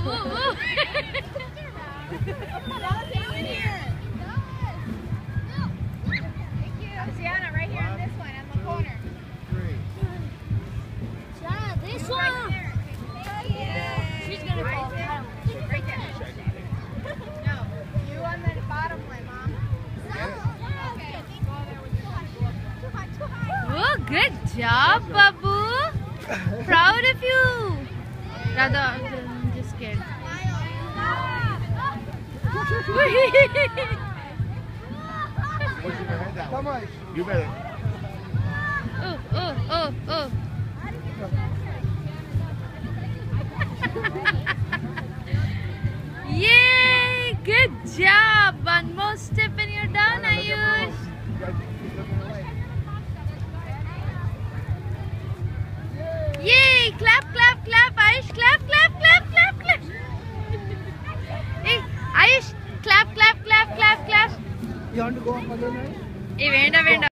ooh. Sienna, right here in this one, on the corner. Yeah, this one. She's gonna fall. Right there. No, you on the bottom one, Mom. Okay. Go there with your too high. Oh, good job, Babu. Proud of you. Radha, I'm just scared. Come on. You better. Oh, oh, oh, oh. Yay! Good job. One more step and you're done, Ayush. Yay! Clap, clap, clap. Ayush, clap, clap, clap, clap, clap. Hey, Ayush, clap, clap, clap, clap, clap. You want to go up again, right? Hey, venda, venda.